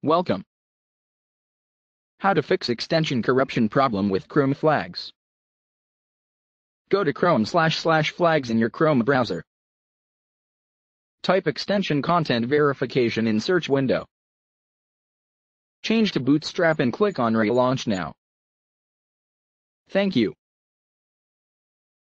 Welcome. How to fix extension corruption problem with Chrome flags. Go to Chrome//flags in your Chrome browser. Type extension content verification in search window. Change to bootstrap and click on relaunch now. Thank you.